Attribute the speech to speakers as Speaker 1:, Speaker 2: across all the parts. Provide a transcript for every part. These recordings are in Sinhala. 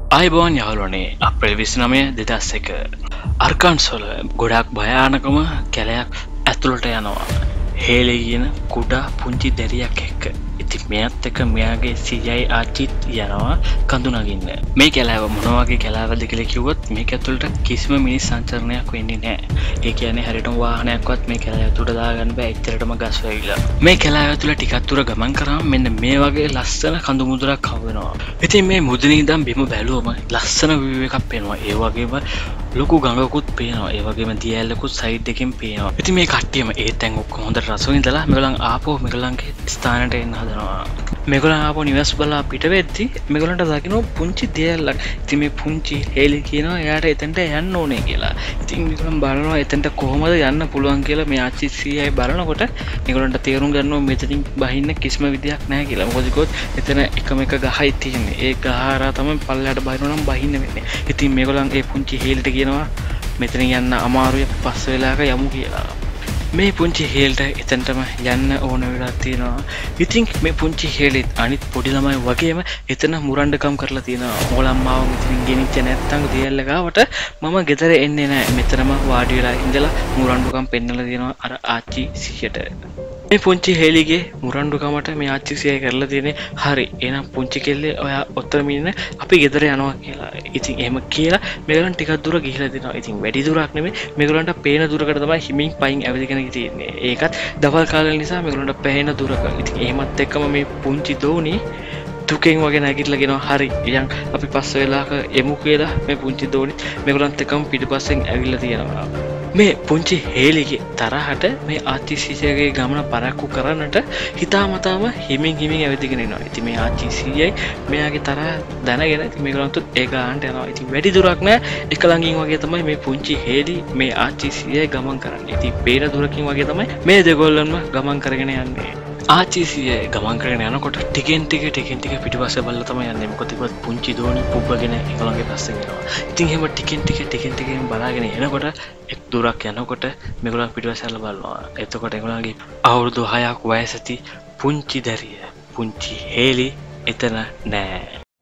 Speaker 1: ආයිබෝන් යහළුවනේ අප්‍රේල් 29 2001 අර්කාන්සෝල ගොඩාක් භයානකම කැලයක් ඇතුළට යනවා. හේලේ කියන කුඩා පුංචි දැරියක් එක්ක. ඉතින් මෙයත් එක්ක මෙයාගේ සීයයි ආච්චිත් යනවා කඳු නගින්න. මේ කැලෑව මොන වගේ කැලෑවක්ද කියලා කිව්වොත් මේක ඇතුළට කිසිම මිනිස් සංචරණයක් වෙන්නේ නැහැ. ඒ කියන්නේ හරියටම වාහනයක්වත් මේ කැලෑව ඇතුළට දාගන්න බෑ. එච්චරටම ගස් වැවිලා. මේ කැලෑව ඇතුළේ ටිකක් දුර ගමන් කරාම මෙන්න මේ වගේ ලස්සන කඳු මුදුරක් හම්බ වෙනවා. ඉතින් මේ මුදුනේ ඉඳන් බිම බැලුවම ලස්සන view එකක් පේනවා. ඒ වගේම ලොකු ගඟකුත් පේනවා. ඒ වගේම දියැලකුත් සයිඩ් එකකින් පේනවා. ඉතින් මේ කට්ටියම ඒ තැන් ඔක්කොම හොඳට රස විඳලා මේගොල්ලන් ආපහු මේගොල්ලන්ගේ ස්ථානට එන්න හදනවා. මේගොල්ලන් ආපහු නිවස් බලා පිට වෙද්දි මේගොල්ලන්ට දකින්න පුංචි දියැලක්. ඉතින් මේ පුංචි හේලි කියනවා එයාට එතනට යන්න ඕනේ කියලා. ඉතින් මේගොල්ලන් බලනවා එතනට කොහොමද යන්න පුළුවන් කියලා. මේ ආච්චි සීයයි බලනකොට මේගොල්ලන්ට තේරුම් ගන්නවා මෙතනින් බහින්න කිසිම විදියක් නැහැ කියලා. මොකද කිව්වොත් එතන එකම එක ගහයි තියෙන්නේ. ඒ ගහ හරහා තමයි පල්ලයට බහිනවා නම් බහින්න වෙන්නේ. ඉතින් මේගොල්ලන් ඒ පුංචි හේලිට කියනවා මෙතන යන්න අමාරුයි පස්ස වෙලාවක යමු කියලා. මේ පුංචි හේල්ට එතනටම යන්න ඕන වෙලා තියෙනවා. ඉතින් මේ පුංචි හේලිත් අනිත් පොඩි ළමයි වගේම එතන මුරණ්ඩකම් කරලා තියෙනවා. ඕලම් මාව මෙතනින් ගෙනිච්ච නැත්තම් දියැල්ල ගාවට මම ගෙදර එන්නේ නැහැ. මෙතනම වාඩි වෙලා ඉඳලා මුරණ්ඩකම් පෙන්නලා තියෙනවා අර ආච්චි සීයට. මේ පුංචි හේලිගේ මුරණ්ඩුකමට මේ ආච්චි සීයයි කරලා තියෙන්නේ හරි. එහෙනම් පුංචි කෙල්ලේ ඔයා ඔතනම ඉන්න අපි ගෙදර යනවා කියලා. ඉතින් එහෙම කියලා මේගොල්ලන් ටිකක් දුර ගිහිලා දෙනවා. ඉතින් වැඩි දුරක් නෙමෙයි මේගොල්ලන්ට පේන දුරකට තමයි හිමින් පයින් ඇවිදගෙන තියෙන්නේ. ඒකත් දවල් කාලේ නිසා මේගොල්ලන්ට පැහැෙන දුරක. ඉතින් එහෙමත් එක්කම මේ පුංචි දෝනි දුකෙන් වගේ නැගිටලා කියනවා හරි යන් අපි පස්ස වෙලාවක එමු කියලා මේ පුංචි දෝනි මේගොල්ලන්ත් එක්කම පිටිපස්සෙන් ඇවිල්ලා තියෙනවා. මේ පුංචි හේලිගේ තරහට මේ ආච්චි සීයාගේ ගමන පරක්කු කරන්නට හිතාමතාම හිමින් ඇවිදගෙන එනවා. ඉතින් මේ ආච්චි සීයයි මෙයාගේ තරහ දැනගෙන ඉතින් මේගොල්ලන්ට ඒ ගානට යනවා. ඉතින් වැඩි දුරක් නෑ. එක ළඟින් වගේ තමයි මේ පුංචි හේලි මේ ආච්චි සීයයි ගමන් කරන්නේ. ඉතින් පේන දුරකින් වගේ තමයි මේ දෙගොල්ලන්ම ගමන් කරගෙන යන්නේ. ආච්චි සීයයි ගමන් කරගෙන යනකොට ටිකෙන් ටික පිටිපස්සේ බලලා තමයි යන්නේ. මොකද ඒවත් පුංචි දෝනි පුබ්බගෙන ඒගොල්ලන්ගේ පස්සෙන් එනවා. ඉතින් එහෙම ටිකෙන් ටික බලාගෙන එනකොට එක් දුරක් යනකොට මේගොල්ලන් පිටිපස්සට බලනවා. එතකොට ඒගොල්ලන්ගේ අවුරුදු 6ක් වයස ඇති පුංචි දැරිය පුංචි හේලි එතන නෑ.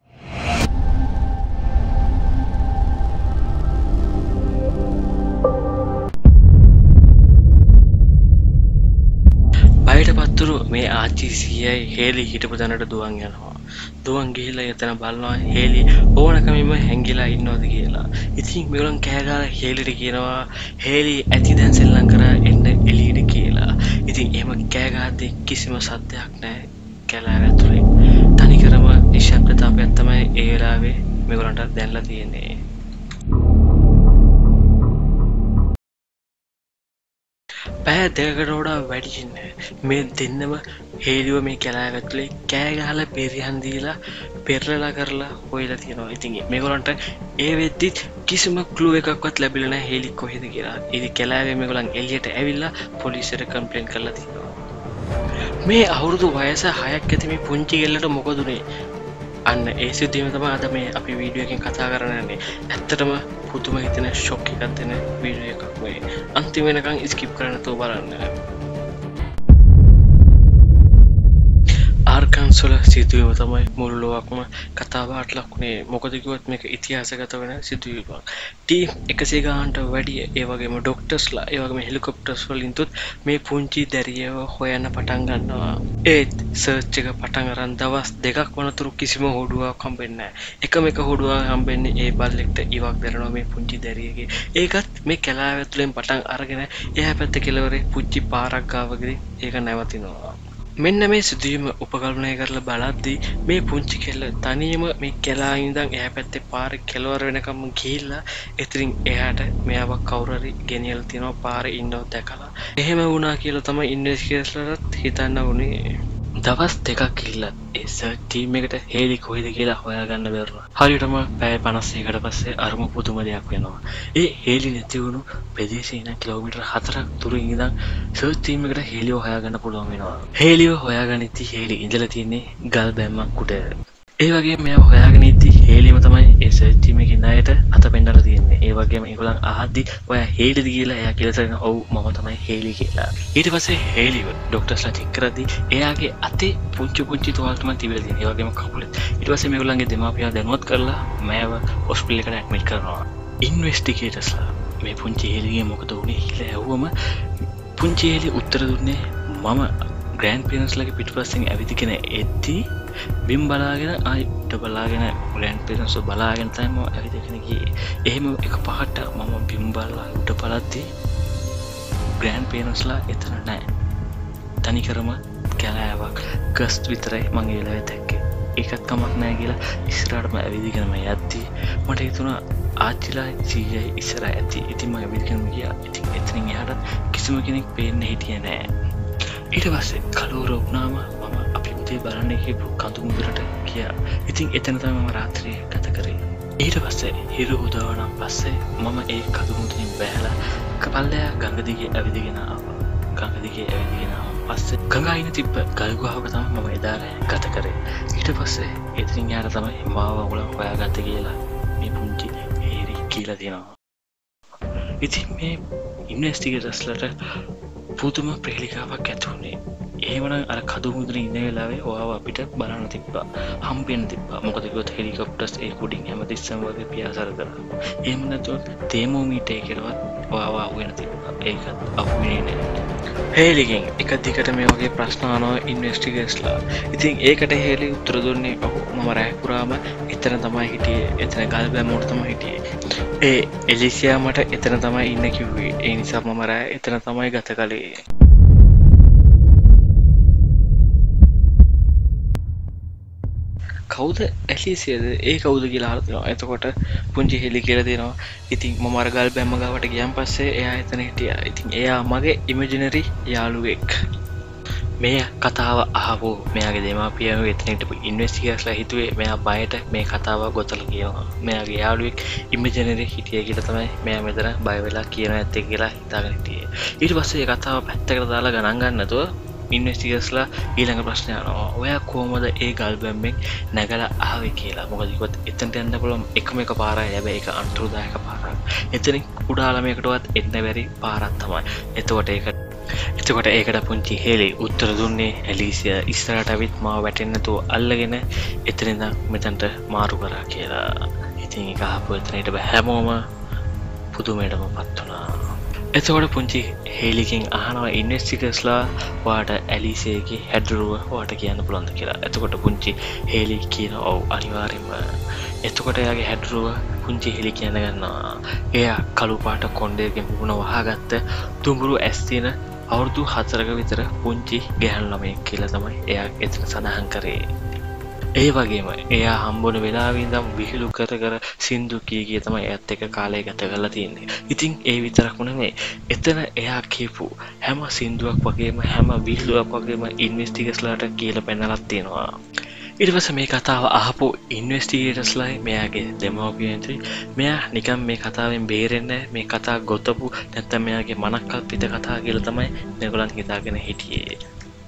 Speaker 1: බයට පත්තුරු මේ ආච්චි සීයයි හේලි හිටපු තැනට දුවන් යනවා. දුවන් ගිහිල්ලා එතන බලනවා හේලි ඕනකමින්ම හැංගිලා ඉන්නවද කියලා. ඉතින් මේගොල්ලන් කෑ ගහලා හේලිට කියනවා හේලි ඇති දැන් සෙල්ලම් කරා එන්න එළියට කියලා. ඉතින් එහෙම කෑ ගහද්දි කිසිම සද්දයක් නැහැ කැලෑව ඇතුලේ. තනිකරම නිශ්ශබ්දතාවයක් තමයි ඒ වෙලාවේ මේගොල්ලන්ට දැනලා තියෙන්නේ. පැය දෙකකට වඩා වැඩි මේ දෙන්නම හේලිව මේ කැලෑව ඇතුලේ කෑ ගහලා පෙරියන් දීලා පෙරලලා කරලා හොයලා තියෙනවා. ඉතින් මේගොල්ලන්ට ඒ වෙද්දි කිසිම ක්ලූ එකක්වත් ලැබිලා නැහැ හේලි කොහෙද කියලා. ඉතින් කැලෑවේ මේගොල්ලන් එළියට ඇවිල්ලා පොලිසියට කම්ප්ලේන්ට් කරලා තියෙනවා. මේ අවුරුදු වයස 6ක් ඇති මේ පුංචි කෙල්ලට මොකද උනේ? අන්න ඒ සිද්ධියම තමයි අද මේ අපි වීඩියෝ එකෙන් කතා කරන්නේ. ඇත්තටම පුදුම හිතෙන ෂොක් එකක් දෙන වීඩියෝ එකක් වෙයි. අන්තිම වෙනකන් ස්කිප් කරන්න නැතුව බලන්න. ආර්කාන්සෝල සිදුවීම තමයි මුළු ලෝකම කතාබහට ලකුණේ. මොකද කිව්වොත් මේක ඉතිහාසගත වෙන සිදුවීමක්. ටීම් 100 ගානට වැඩි ඒ වගේම ඩොක්ටර්ස්ලා ඒ වගේම හෙලිකොප්ටර්ස් වලින්තුත් මේ පුංචි දැරියව හොයන්න පටන් ගන්නවා. ඒත් සර්ච් එක පටන් අරන් දවස් 2ක් වනතුරු කිසිම හොඩුවක් හම්බෙන්නේ නැහැ. එකම එක හොඩුවක් හම්බෙන්නේ ඒ බල්ලෙක්ට ඉවක් දරනවා මේ පුංචි දැරියගේ. ඒකත් මේ කැලෑව ඇතුලෙන් පටන් අරගෙන එහා පැත්තේ කෙළවරේ පුංචි පාරක් ගාවකදී ඒක නැවතිනවා. මෙන්න මේ සිදුවීම උපකල්පනය කරලා බලද්දී මේ පුංචි කෙල්ල තනියම මේ කැලෑවේ ඉඳන් එහා පැත්තේ පාරේ කෙළවර වෙනකම් ගිහිල්ලා එතනින් එහාට මෙයාව කවුරු හරි ගෙනියලා තිනවා පාරේ ඉන්නව දැකලා. එහෙම වුණා කියලා තමයි ඉන්වෙස්ටිගේටර්ස්ලාට හිතන්න වුණේ. දවස් 2ක් ගිහිල්ලා ඒ සර්ච් ටීම් එකට හේලි කොහෙද කියලා හොයාගන්න බැරුණා. හරියටම පැය 50කට පස්සේ අරම පුදුම දෙයක් වෙනවා. ඒ හේලි නැති වුණු ප්‍රදේශේ ඉඳන් කිලෝමීටර් 4ක් දුරින් ඉඳන් සර්ච් ටීම් එකට හේලිව හොයාගන්න පුළුවන් වෙනවා. හේලිව හොයාගනිද්දි හේලි ඉඳලා තියෙන්නේ ගල් බැම්මක් උඩ. ඒ වගේම මෙයා හොයාගෙන ඉද්දි හේලිම තමයි ඒ රිසර්ච් ටීම් එකේ ණයට අත පෙන්නලා තියෙන්නේ. ඒ වගේම ඒගොල්ලන් අහද්දි ඔයා හේලිද කියලා එයා කියලා තියෙනවා ඔව් මම තමයි හේලි කියලා. ඊට පස්සේ හේලිව ඩොක්ටර්ස්ලා චෙක් කරද්දි එයාගේ අතේ පුංචි තුවාල තමයි තිබිලා තියෙන්නේ. ඒ වගේම කකුලේ. ඊට පස්සේ මේගොල්ලන්ගේ දෙමාපියන් දැනුවත් කරලා මෑව හොස්පිටල් එකට ඇඩ්මිට් කරනවා. ඉන්වෙස්ටිගේටර්ස්ලා මේ පුංචි හේලිගේ මොකද වුනේ කියලා ඇහුවම පුංචි හේලි උත්තර දුන්නේ මම ග්‍රෑන්ඩ් පේරන්ට්ස්ලාගේ පිටුපස්සෙන් ඇවිදගෙන එද්දී බිම් බලාගෙන ආයි උඩ බලාගෙන ග්‍රෑන්ඩ් පේරන්ට්ස්ව බලාගෙන තමයි මම ඇවිදගෙන ගියේ. එහෙම එකපාරට මම බිම් බලලා උඩ බලද්දී ග්‍රෑන්ඩ් පේරන්ට්ස්ලා එතන නැහැ. තනිකරම කැලෑවක් ගස් විතරයි මම ඒ වෙලාවේ දැක්කේ. ඒකත් කමක් නැහැ කියලා ඉස්සරහටම ඇවිදගෙන මම යද්දී මට හිතුණා ආච්චිලා සීයයි ඉස්සරහ ඇති. ඉතින් මම ඇවිදගෙන ගියා. ඉතින් එතනින් එහාට කිසිම කෙනෙක් පේන්නේ හිටියේ නැහැ. ඊට පස්සේ කලවර වුණාම මම අපි උදේ බලන්න ගිහපු කඳු මුදුනට ගියා. ඉතින් එතන තමයි මම රාත්‍රියේ ගත කරේ. ඊට පස්සේ හිරු උදවනම් පස්සේ මම ඒ කඳු මුදුනින් බැහැලා කපල්ලයා ගඟ දිගේ ඇවිදගෙන ආවා. ගඟ දිගේ ඇවිදගෙන පස්සේ ගඟ අයින තිබ්බ ගල් ගුහාවක තමයි මම එදා ගත කරේ. ඊට පස්සේ එතනින් යාට තමයි මාව උලන් හොයාගත්තේ කියලා මේ පුංචි හේරි කියලා දෙනවා. ඉතින් මේ ඉන්වෙස්ටිගේටර්ස්ලට පුදුම ප්‍රහෙලිකාවක් ඇති වුණේ. එහෙමනම් අර කඳු මුදුනේ ඉන්න වෙලාවේ ඔයාව අපිට බලන්න තිබ්බා. හම්බෙන්න තිබ්බා. මොකද කිව්වොත් හෙලිකොප්ටර්ස් ඒ කුඩින් හැමතිස්සම වගේ පියාසර කරා. එහෙම නැතුව තේමෝමීටර් එකකටවත් ඔයාව අහුවෙන්න තිබ්බා. ඒකත් අහුවෙන්නේ නැහැ. හේලිගෙන් එක දිගට මේ වගේ ප්‍රශ්න අහනවා ඉන්වෙස්ටිගේටර්ස්ලා. ඉතින් ඒකට හේලි උත්තර දුන්නේ ඔව් මම රැ පුරාම එතන තමයි හිටියේ. එතන ගල් බැම්මෝට තමයි හිටියේ. ඒ එලිසියා මට එතන තමයි ඉන්න කිව්වේ. ඒ නිසා මම රැ එතන තමයි ගත කළේ. කවුද ඇලිසියද? ඒ කවුද කියලා අහලා තියෙනවා. එතකොට පුංචි හෙලි කියලා දෙනවා. ඉතින් මම අර ගල් බැම්ම ගාවට ගියන් පස්සේ එයා එතන හිටියා. ඉතින් එයා මගේ ඉමේජිනරි යාළුවෙක්. මේ කතාව අහපු මෙයාගේ දෙමාපියෝ එතන හිටපු ඉන්වෙස්ටිගේටර්ස්ලා හිතුවේ මෙයා බයට මේ කතාව ගොතලා කියනවා. මෙයාගේ යාළුවෙක් ඉමේජිනරි හිටියේ කියලා තමයි මෙයා මෙතන බය වෙලා කියනවා ඇත්තේ කියලා හිතාගෙන හිටියේ. ඊට පස්සේ මේ කතාව පැත්තකට දාලා ගණන් ගන්න නැතුව ඉන්වෙස්ටිගේටර්ස්ලා ඊළඟ ප්‍රශ්නය අහනවා. ඔයා කොහොමද ඒ ගල් බැම්මෙන් නැගලා ආවේ කියලා. මොකද කිව්වොත් එතනට යන්න පුළුවන් එකම එක පාරයි. හැබැයි ඒක අන්තර්දායක පාරක්. එතනින් කුඩා ළමයකටවත් එන්න බැරි පාරක් තමයි. එතකොට ඒකට පුංචි හේලි උත්තර දුන්නේ ඇලිසියා ඉස්සරහට ඇවිත් මාව වැටෙන්න නැතුව අල්ලගෙන එතන ඉඳන් මෙතනට මාරු කරා කියලා. ඉතින් ඒක අහපු එතන හිටපු හැමෝම පුදුමයටමපත් වුණා. එතකොට පුංචි හේලිකින් අහනවා ඉන්වෙස්ටිගේටර්ස්ලා ඔයාට ඇලිසියාගේ හැඩරුව ඔයාට කියන්න පුළුවන්ද කියලා. එතකොට පුංචි හේලි කියනවා ඔව් අනිවාර්යෙන්ම. එතකොට එයාගේ හැඩරුව පුංචි හෙලි කියන ගන්නවා. එයා කළු පාට කොණ්ඩයකින් මුණ වහගත්ත දුඹුරු ඇස් තියෙන අවුරුදු 4ක විතර පුංචි ගැහැණු ළමයෙක් කියලා තමයි එයා එතන සඳහන් කරේ. ඒ වගේම එයා හම්බුන වෙලාවෙ ඉඳන් විහිළු කර සින්දු කී තමයි එයත් එක්ක කාලය ගත කරලා තියෙන්නේ. ඉතින් ඒ විතරක්ම නෙමෙයි. එතන එයා කියපු හැම සින්දුවක් වගේම හැම විහිළුවක් වගේම ඉන්වෙස්ටිගේටර්ස්ලාට කියලා පෙන්නලා තියෙනවා. ඊට පස්සේ මේ කතාව අහපු ඉන්වෙස්ටිගේටර්ස්ලා මෙයාගේ දෙමව්පියන්ට මෙයා නිකන් මේ කතාවෙන් බේරෙන්නේ මේ කතාව ගොතපු නැත්නම් මෙයාගේ මනක්කල්පිත කතා කියලා තමයි මේගොල්ලන් හිතාගෙන හිටියේ.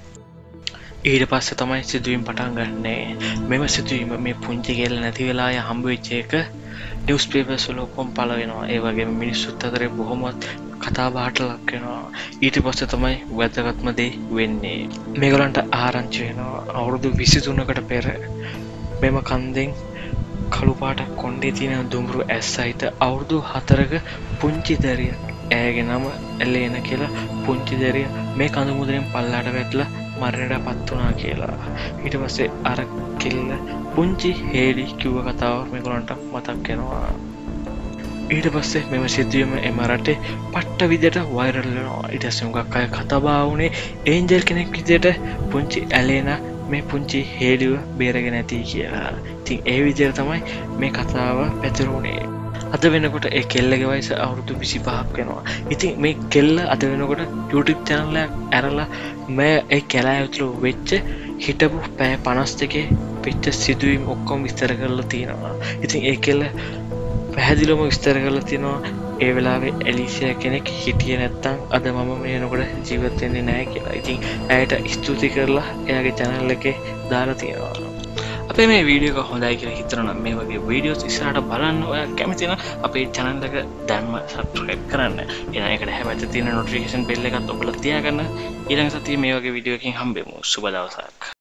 Speaker 1: ඊට පස්සේ තමයි සිදුවීම් පටන් ගන්නේ. මෙම සිදුවීම මේ පුංචි කෙල්ල නැති වෙලා හම්බ වෙච්ච එක නිවුස් පේපර්ස් වල ඔක්කොම පළ වෙනවා. ඒ වගේම මිනිස්සුත් අතරේ බොහොමත් කතා බහට ලක් වෙනවා. ඊට පස්සේ තමයි වැදගත්ම දේ වෙන්නේ. මේගොල්ලන්ට ආරංචි වෙනවා අවුරුදු 23කට පෙර මෙම කන්දෙන් කළු පාට කොණ්ඩේ තියෙන දුඹුරු ඇස් සහිත අවුරුදු 4ක පුංචි දරියක් ඇයගේ නම එලේන කියලා පුංචි දරිය මේ කඳු මුදුනෙන් පල්ලයට වැටලා මරණයටපත් වුණා කියලා. ඊට පස්සේ අර කෙල්ල පුංචි හේලි කිව්ව කතාව මේගොල්ලන්ට මතක් වෙනවා. ඊට පස්සේ මෙම සිදුවීම එම රටේ පට්ට විදියට වෛරල් වෙනවා. ඊට පස්සේ මොකක් අය කතා බහ වුණේ ඒන්ජල් කෙනෙක් විදියට පුංචි ඇලේනා මේ පුංචි හේලිව බේරගෙන ඇති කියලා. ඉතින් ඒ විදියට තමයි මේ කතාව පැතිරුණේ. අද වෙනකොට ඒ කෙල්ලගේ වයස අවුරුදු 25ක් වෙනවා. ඉතින් මේ කෙල්ල අද වෙනකොට YouTube channel එකක් ඇරලා මේ ඒ කැලෑ ඇතුළු වෙච්ච හිටපු පැය 52 වෙච්ච සිදුවීම් ඔක්කොම විස්තර කරලා තියෙනවා. ඉතින් ඒ කෙල්ල පැහැදිලිවම විස්තර කරලා තියෙනවා ඒ වෙලාවේ ඇලිසියා කෙනෙක් හිටියේ නැත්තම් අද මම මේ වෙනකොට ජීවත් වෙන්නේ නැහැ කියලා. ඉතින් ඇයට ස්තුති කරලා එයාගේ channel එකේ දාලා තියෙනවා. අපේ මේ වීඩියෝ එක හොඳයි කියලා හිතනවා නම් මේ වගේ වීඩියෝස් ඉස්සරහට බලන්න ඔයා කැමති නම් අපේ channel එක දැන්ම subscribe කරන්න. එහෙනම් ඒකට හැබැයි තියෙන notification bell එකත් ඔබලා තියාගන්න. ඊළඟ සතියේ මේ වගේ වීඩියෝ එකකින් හම්බෙමු. සුබ දවසක්.